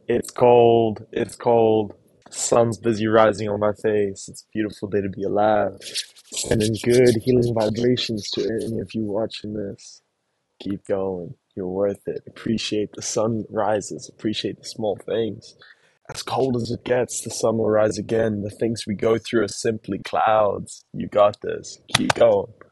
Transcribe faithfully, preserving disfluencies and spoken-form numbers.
It's cold. It's cold. Sun's busy rising on my face. It's a beautiful day to be alive. Sending good healing vibrations to any of you watching this. Keep going. You're worth it. Appreciate the sun rises. Appreciate the small things. As cold as it gets, the sun will rise again. The things we go through are simply clouds. You got this. Keep going.